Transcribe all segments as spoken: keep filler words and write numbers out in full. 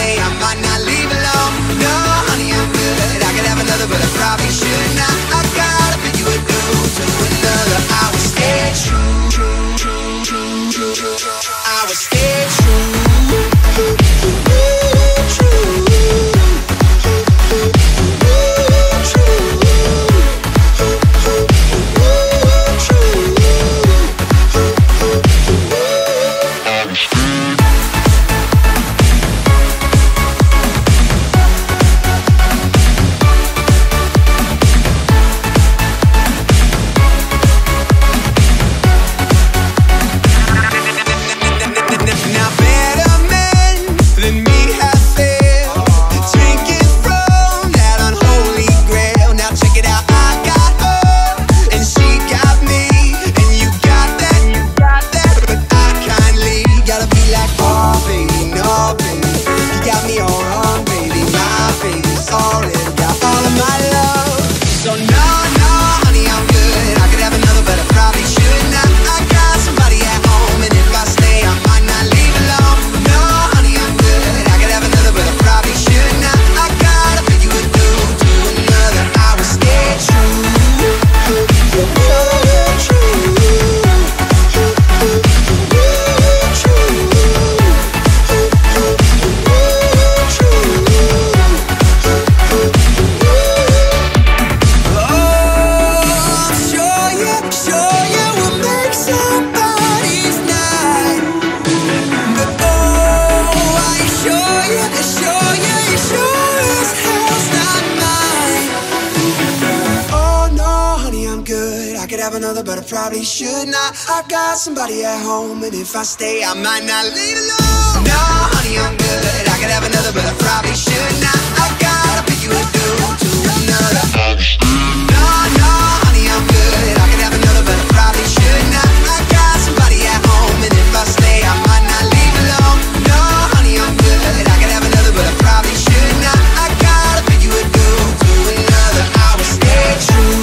stay, I might not leave alone. No, honey, I'm good, I could have another, but I probably should not. I gotta pick you a new to another. I would stay true, true, true, true, true, true. I would stay true, true, true. Another, but I probably should not. I got somebody at home, and if I stay, I might not leave alone. No, honey, I'm good, I could have another, but I probably should not. I gotta pick you a new to another. No, no, honey, I'm good, I could have another, but I probably should not. I got somebody at home, and if I stay, I might not leave alone. No, honey, I'm good, I could have another, but I probably should not. I gotta pick you a new to another. I will stay true.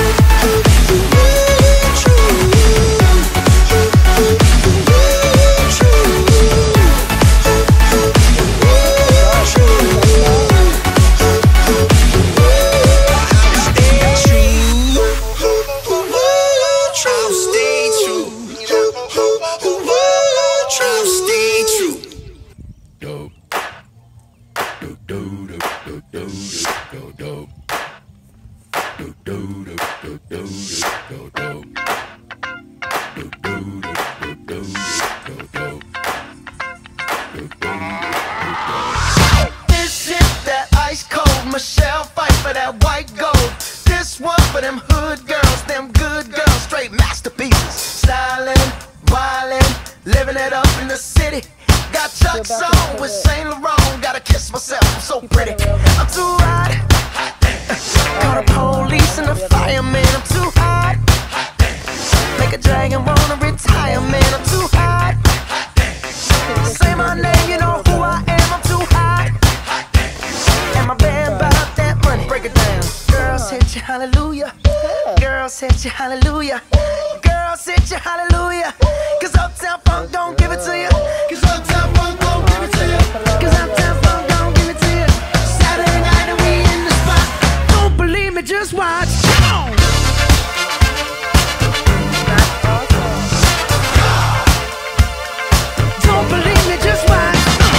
Michelle fight for that white gold. This one for them hood girls, them good girls, straight masterpieces. Stylin', wildin', living it up in the city. Got Chuck's on with Saint Laurent. Gotta kiss myself, I'm so pretty. I'm too hot. Call the police and the fireman. I'm too hot. Make a dragon wanna retire, man. I'm too hot. Say my name, you know who I am. I'm too hot. And my band bought that money. Break it down. Girls hit you hallelujah. Girls hit you hallelujah. Girls hit you hallelujah. Cause Uptown Funk don't give it to you. Cause Uptown Funk don't give it to you. Cause Uptown Funk don't give it to you. Saturday night and we in the spot. Don't believe me, just watch. Don't believe me, just watch.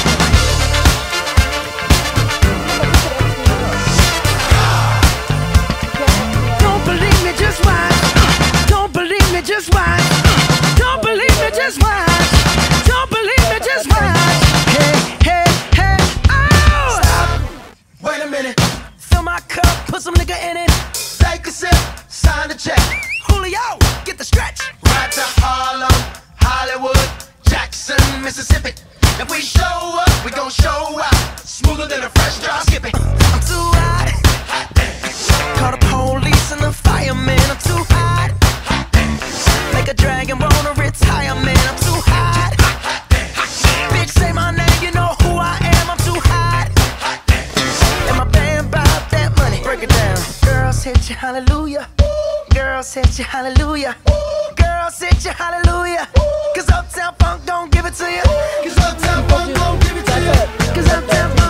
Just watch. Don't believe me, just watch. Don't believe me, just watch. Hey, hey, hey, oh! Stop. Wait a minute. Fill my cup, put some nigga in it. Take a sip, sign the check. Julio, get the stretch. Right to Harlem, Hollywood, Jackson, Mississippi. If we show up, we gon' show out. Smoother than a fresh drop skipping. I'm too hot. Call the police and the fireman. I'm too hot. Make a dragon wanna retire, man. I'm too hot. Bitch, say my name, you know who I am. I'm too hot. And my band bought that money. Break it down. Girls hit you hallelujah. Girls hit you hallelujah. Girls hit you hallelujah. Cause Uptown Funk don't give it to you. Cause Uptown Funk don't give it to you. Cause Uptown Funk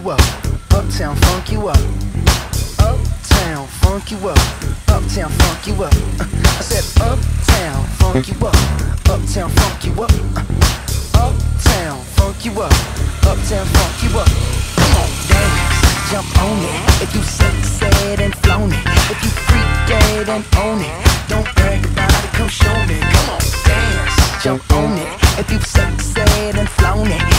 you up, uptown funk you up, uptown funk you up, uptown funk you up. I said uptown funk you up, uptown funk you up, uptown funk you up, uptown funk you up. Come on, dance, jump on it. If you said and flown it, if you freak dead and own it, don't brag about it, come show me. Come on, dance, jump on it. If you said and flown it,